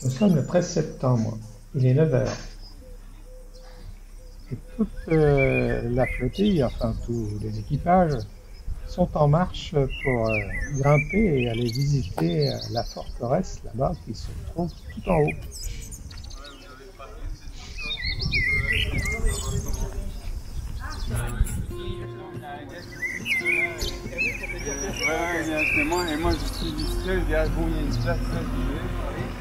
Nous sommes le 13 septembre, il est 9 heures. Et toute la flottille, enfin tous les équipages, sont en marche pour grimper et aller visiter la forteresse là-bas qui se trouve tout en haut. Et moi je suis discret, je dis ah bon il y a une place là, j'y vais.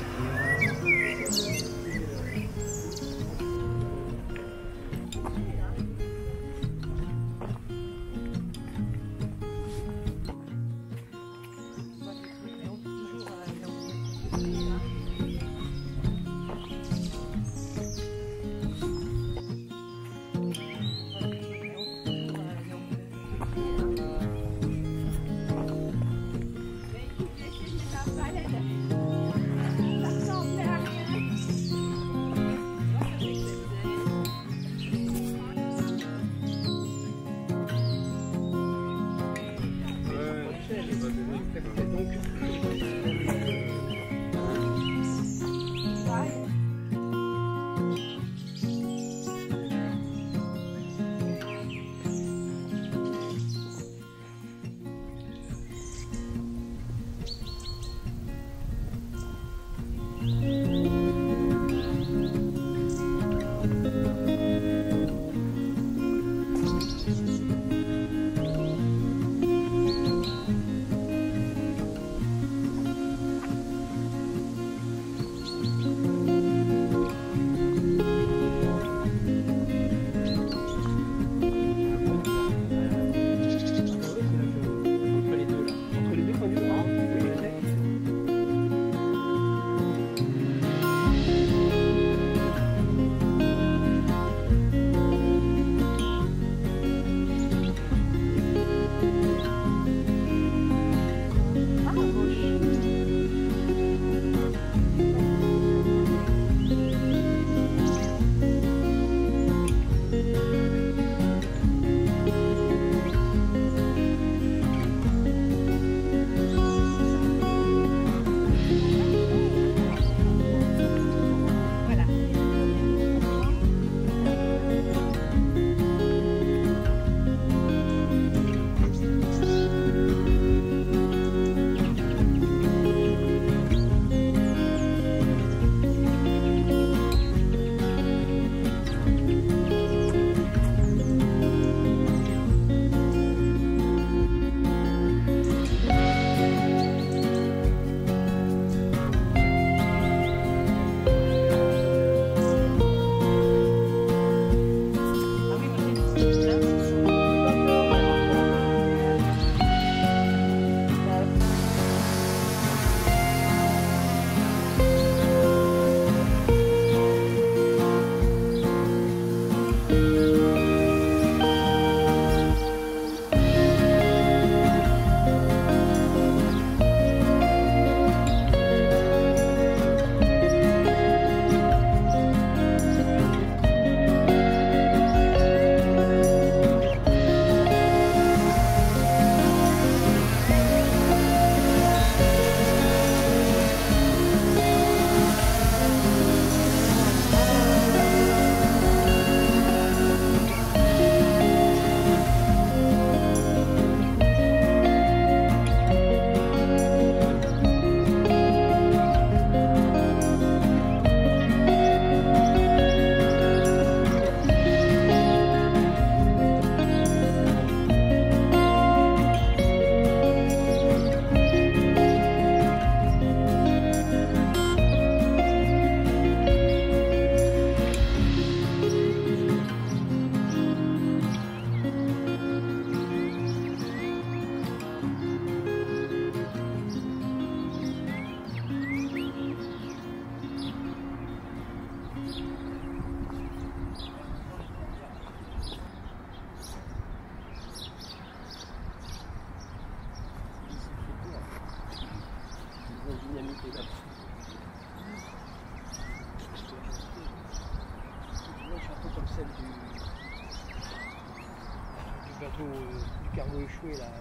bateau du cargo échoué là.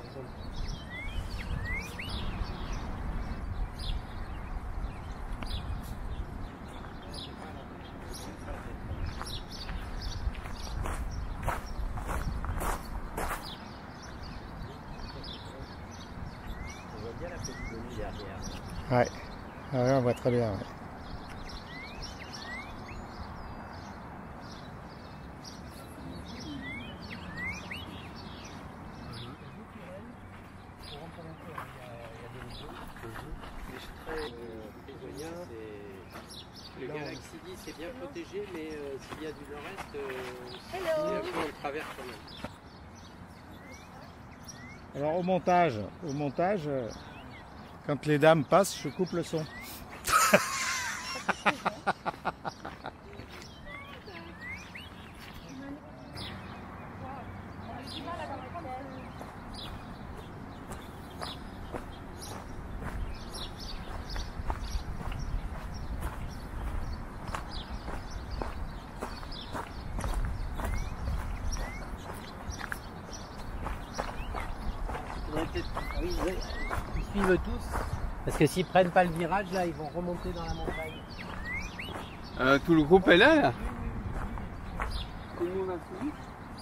petit bonus derrière. Ouais. Ah ouais, on voit très bien. Ouais. Le Galaxy 10 est bien protégé, mais s'il y a du nord-est, on traverse quand même. Alors au montage, quand les dames passent, je coupe le son. Oui, ils suivent tous, parce que s'ils prennent pas le virage, là, ils vont remonter dans la montagne. Tout le groupe est là. Tout le monde a suivi.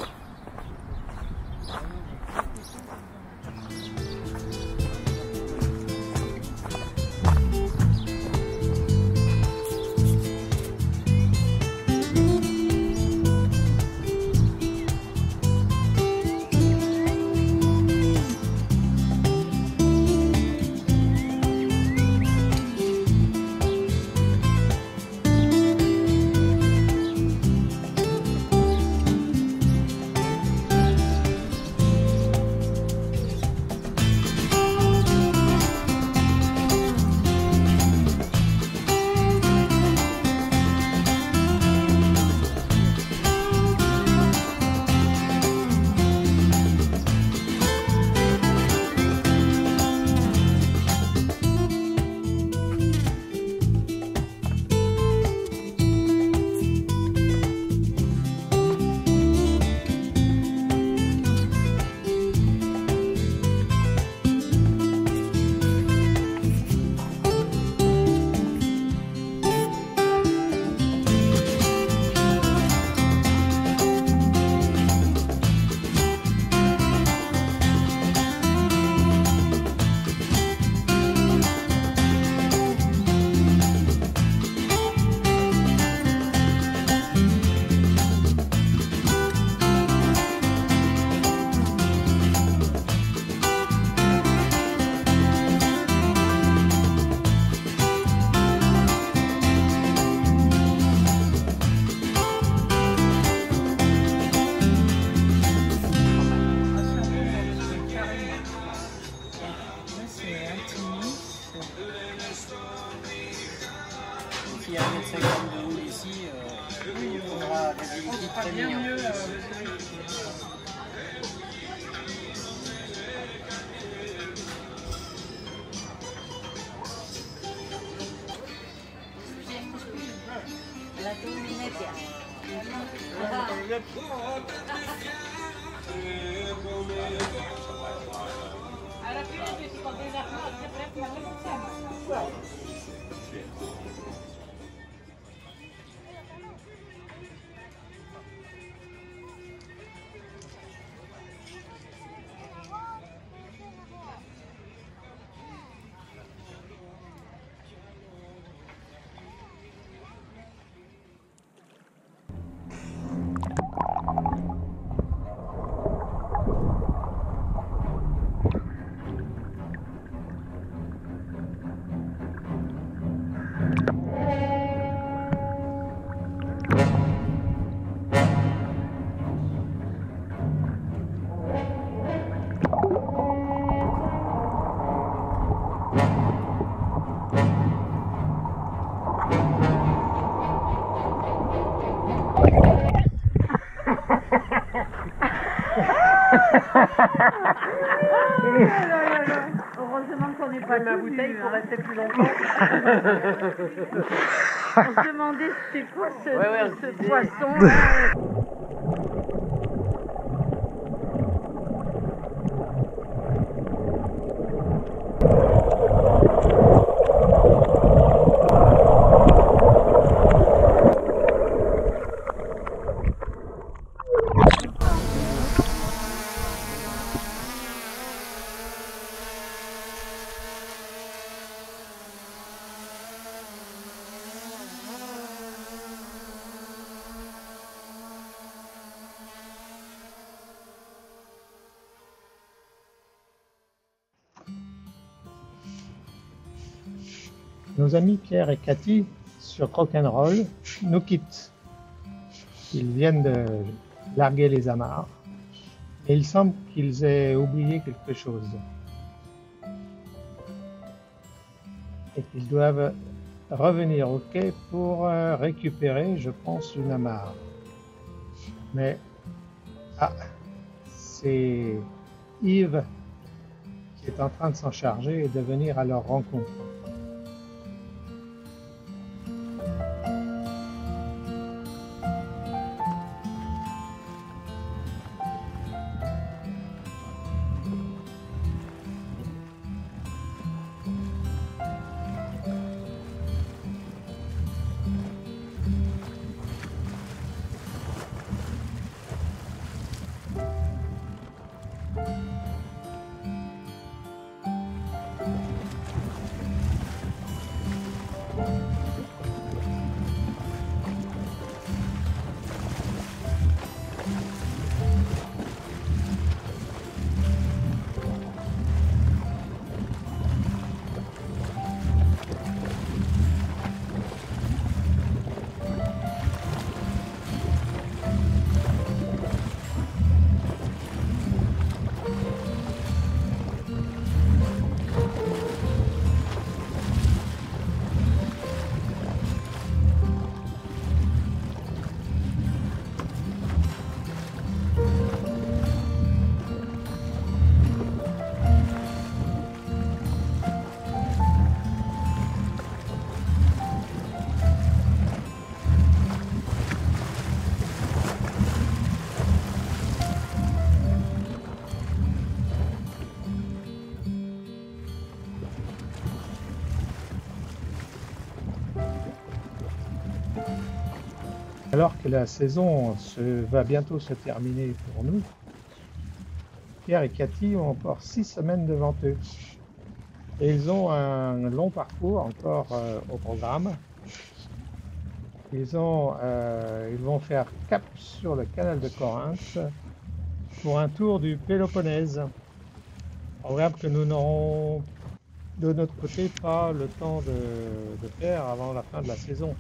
S'il y a 1,50 m de haut ici, il faudra des équipes très mieux. Heureusement qu'on n'est pas Ma tout bouteille nu, pour hein. rester plus longtemps. On se demandait c'était quoi ce, Ouais, ce poisson là. nos amis Pierre et Cathy sur Rock'n'Roll nous quittent. Ils viennent de larguer les amarres et il semble qu'ils aient oublié quelque chose et qu'ils doivent revenir au quai pour récupérer, je pense, une amarre. Mais c'est Yves qui est en train de s'en charger et de venir à leur rencontre. Alors que la saison va bientôt se terminer pour nous, Pierre et Cathy ont encore 6 semaines devant eux. Et ils ont un long parcours encore au programme. Ils vont faire cap sur le canal de Corinthe pour un tour du Péloponnèse. Programme que nous n'aurons de notre côté pas le temps de faire avant la fin de la saison.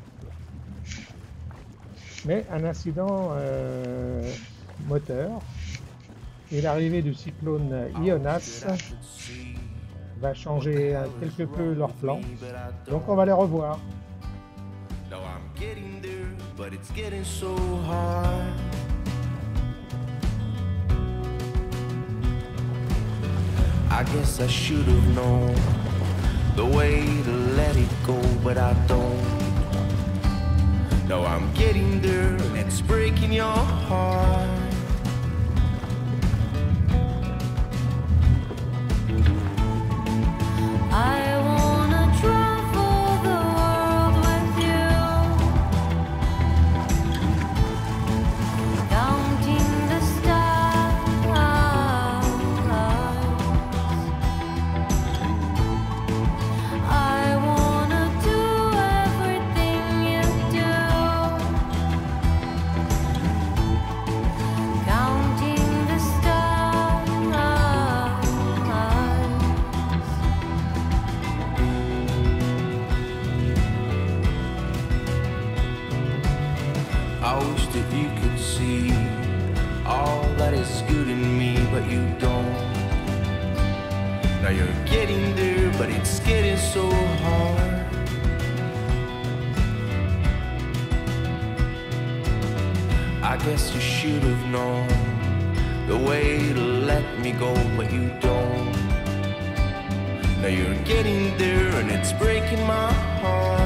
Mais un incident moteur et l'arrivée du cyclone Ionas va changer quelque peu leur plan. Donc on va les revoir. I guess I should have known the way to let it go, but I don't. No, I'm getting there, and it's breaking your heart. I wanna travel the world with you, counting the stars. I wanna do everything you do, counting the stars. I wish that you could see all that is good in me, but you don't. Now you're getting there, but it's getting so hard. I guess you should have known the way to let me go, but you don't. Now you're getting there, and it's breaking my heart.